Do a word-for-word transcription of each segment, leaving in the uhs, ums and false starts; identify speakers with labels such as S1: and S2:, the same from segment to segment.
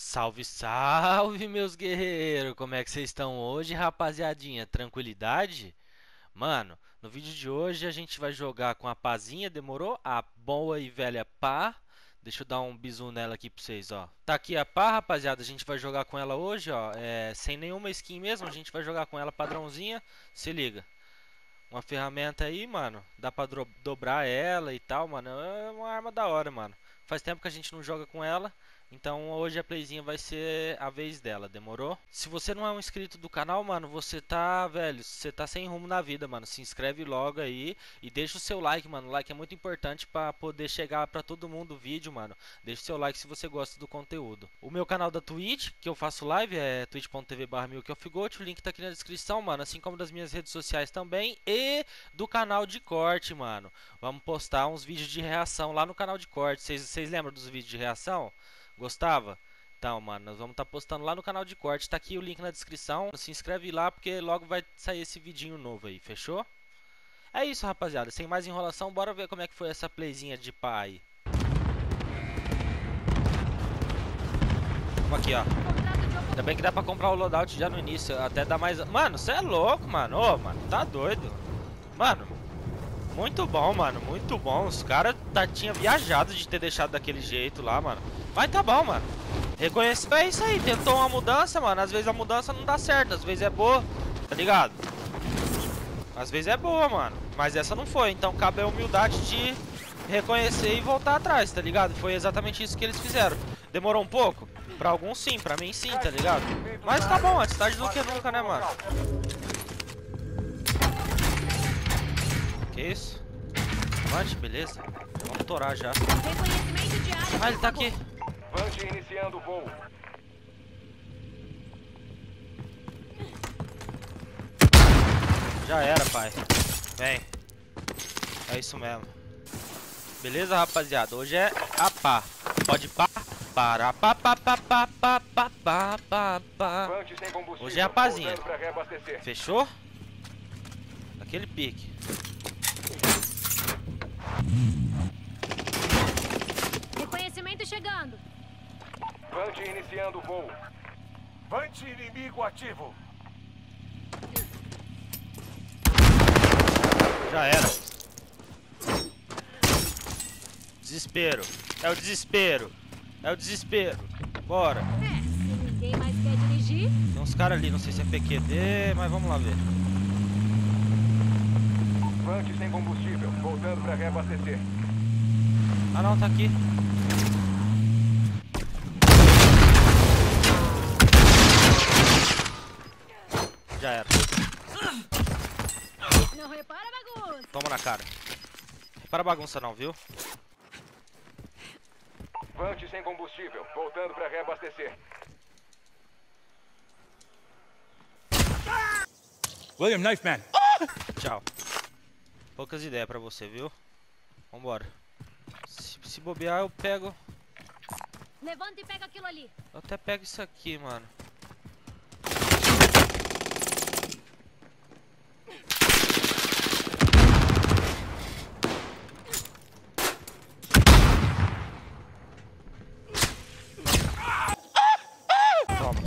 S1: Salve, salve, meus guerreiros! Como é que vocês estão hoje, rapaziadinha? Tranquilidade? Mano, no vídeo de hoje a gente vai jogar com a pazinha, demorou? A boa e velha pá. Deixa eu dar um bisu nela aqui pra vocês, ó. Tá aqui a pá, rapaziada. A gente vai jogar com ela hoje, ó. É, sem nenhuma skin mesmo, a gente vai jogar com ela padrãozinha. Se liga. Uma ferramenta aí, mano. Dá pra dobrar ela e tal, mano. É uma arma da hora, mano. Faz tempo que a gente não joga com ela. Então hoje a playzinha vai ser a vez dela, demorou? Se você não é um inscrito do canal, mano, você tá, velho, você tá sem rumo na vida, mano. Se inscreve logo aí e deixa o seu like, mano. O like é muito importante pra poder chegar pra todo mundo o vídeo, mano. Deixa o seu like se você gosta do conteúdo. O meu canal da Twitch, que eu faço live, é twitch ponto tv barra milkofgold. O link tá aqui na descrição, mano. Assim como das minhas redes sociais também e do canal de corte, mano. Vamos postar uns vídeos de reação lá no canal de corte. Vocês lembram dos vídeos de reação? Gostava? Então, mano, nós vamos estar tá postando lá no canal de corte. Tá aqui o link na descrição. Se inscreve lá porque logo vai sair esse vidinho novo aí, fechou? É isso, rapaziada. Sem mais enrolação, bora ver como é que foi essa playzinha de pá aí. Vamos aqui, ó. Ainda bem que dá pra comprar o loadout já no início. Até dá mais... Mano, você é louco, mano. Ô, mano, tá doido. Mano, muito bom, mano. Muito bom. Os caras tá, tinha viajado de ter deixado daquele jeito lá, mano. Mas tá bom, mano. Reconheceu, é isso aí. Tentou uma mudança, mano. Às vezes a mudança não dá certo. Às vezes é boa, tá ligado? Às vezes é boa, mano. Mas essa não foi. Então cabe a humildade de reconhecer e voltar atrás, tá ligado? Foi exatamente isso que eles fizeram. Demorou um pouco? Pra alguns sim, pra mim sim, tá ligado? Mas tá bom, antes tarde do que nunca, né, mano? Que isso? Avante, beleza. Vamos torar já. Ah, ele tá aqui.
S2: Vante iniciando o voo.
S1: Já era, pai. Vem. É isso mesmo. Beleza, rapaziada? Hoje é a pá. Pode pá. Para pá pá pá pá pá pá pá pá pá. Hoje é a pazinha. Fechou? Aquele pique.
S3: Reconhecimento chegando.
S2: Vante iniciando o voo. Vante inimigo ativo.
S1: Já era. Desespero. É o desespero. É o desespero. Bora.
S3: É, se ninguém mais quer dirigir.
S1: Tem uns caras ali, não sei se é P Q D, mas vamos lá ver.
S2: Vante sem combustível, voltando para reabastecer.
S1: Ah não, tá aqui. Já era.
S3: Não repara a bagunça.
S1: Toma na cara. Repara a bagunça não, viu?
S2: Vante sem combustível, voltando para reabastecer.
S4: William, knife man.
S1: Tchau. Poucas ideias pra você, viu? Vambora. Se, se bobear, eu pego...
S3: Levanta e pega aquilo ali.
S1: Eu até pego isso aqui, mano. Toma.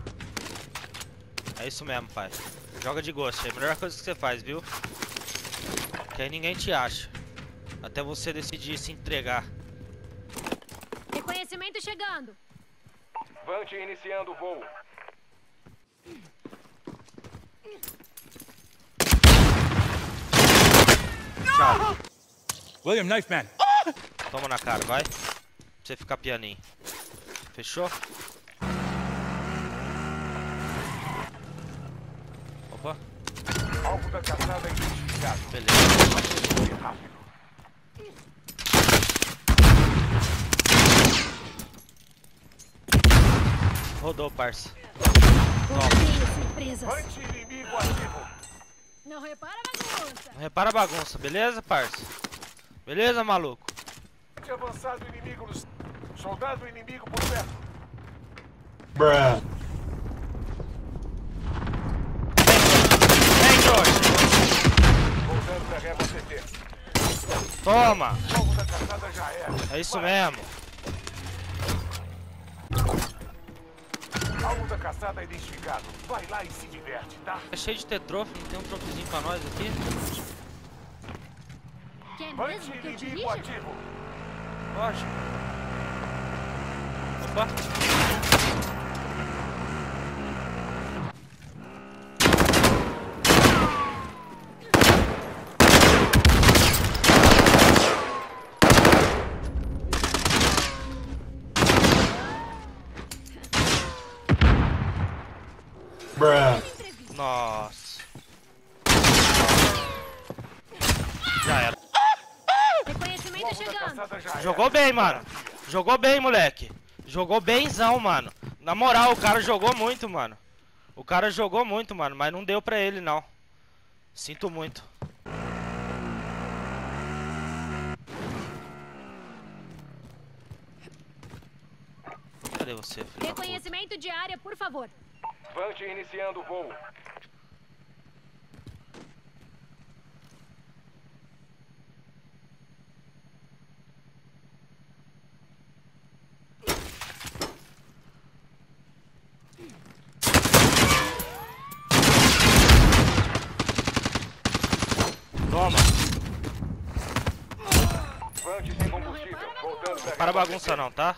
S1: É isso mesmo, pai. Joga de gosto, é a melhor coisa que você faz, viu? Que aí ninguém te acha. Até você decidir se entregar.
S3: Reconhecimento chegando.
S2: Vante iniciando o voo.
S1: Tchau.
S4: William, knife man.
S1: Toma na cara, vai. Pra você ficar pianinho. Fechou? Opa.
S2: Alvo da caçada identificado.
S1: Beleza.
S2: Rápido.
S1: Rodou, parça.
S3: Odeio surpresas.
S2: Vante inimigo ativo.
S3: Não repara a bagunça.
S1: Não repara a bagunça, beleza, parça? Beleza, maluco?
S2: Vante avançado inimigo nos... Soldado inimigo por perto.
S4: Bruh.
S1: Vem, trouxa.
S2: Voltando para reabastecer.
S1: Toma.
S2: Alvo da caçada já era.
S1: É isso mesmo.
S2: caçada identificado. Vai lá e se diverte, tá?
S1: É cheio de ter troféu, não tem um troféuzinho pra nós aqui?
S3: Quer
S2: Vante
S3: mesmo que eu
S2: inimigo
S3: dirija?
S2: ativo.
S1: Lógico. Opa.
S4: Bruh.
S1: Nossa. Já era.
S3: Reconhecimento
S2: Alvo da
S3: chegando.
S2: caçada já era.
S1: Jogou bem, mano. Jogou bem, moleque. Jogou bemzão, mano. Na moral, o cara jogou muito, mano. O cara jogou muito, mano. Mas não deu pra ele, não. Sinto muito. Cadê você, filho da puta?
S3: Reconhecimento de área, por favor.
S2: Vante iniciando o voo.
S1: Toma.
S2: Vante sem combustível. Voltando pra
S1: Para bagunça não, tá?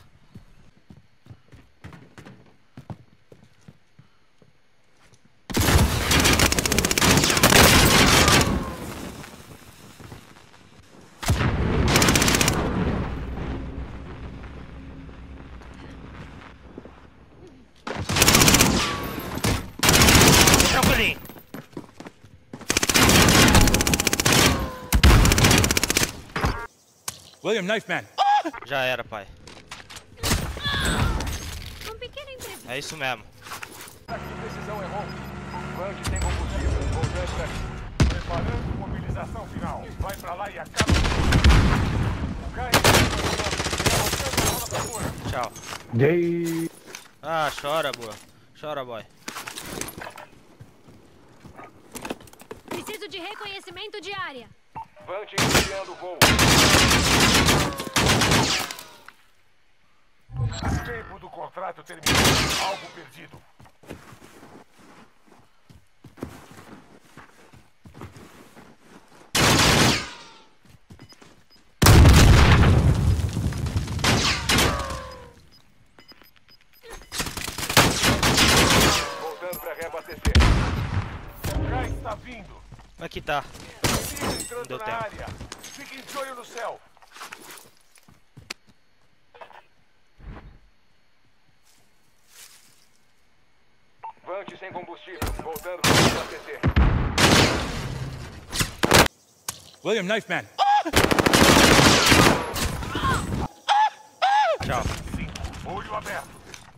S1: Tranquilinho.
S4: William Knife Man.
S1: Já era, pai.
S3: Um pequeno imprevisto.
S1: É isso mesmo.
S2: Aqui, decisão é bom. Vante sem combustível. Voltando pra... Preparando mobilização final. Vai pra lá e acaba. O gás está a zona segura.
S1: Tchau.
S5: Gay.
S1: Ah, chora, boa. Chora, boy.
S3: Preciso de reconhecimento de área.
S2: Vante iniciando o voo. O tempo do contrato terminou. Alvo perdido. Voltando para reabastecer. O gás está vindo.
S1: Aqui tá.
S2: Inimigo entrando
S1: Deu
S2: na
S1: tempo.
S2: área. Fiquem de olho no céu. Vante sem combustível. Voltando para reabastecer.
S4: William Knife Man.
S1: Tchau.
S2: Cinco. Olho aberto.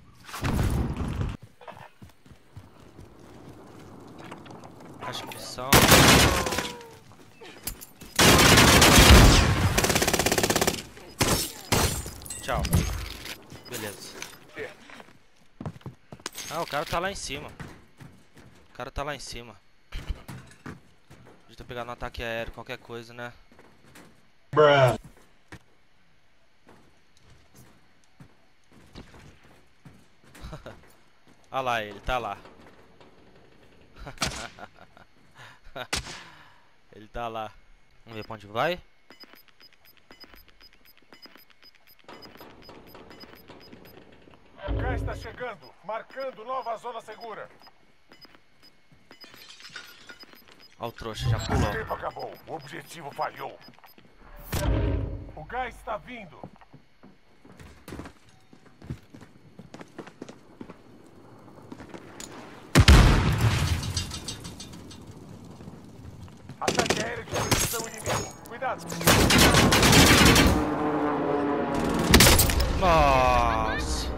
S1: Acho que são. Tchau. Beleza. Ah, o cara tá lá em cima. O cara tá lá em cima. Podia ter pegado um ataque aéreo, qualquer coisa, né?
S4: Bruh.
S1: Olha lá ele, tá lá. Ele tá lá. Vamos ver pra onde vai.
S2: O gás está chegando. Marcando nova zona segura.
S1: Ó o trouxa, já
S2: O
S1: pulou.
S2: tempo acabou. O objetivo falhou. O gás está vindo. Ataque aéreo de precisão inimigo. Cuidado.
S1: Nossa.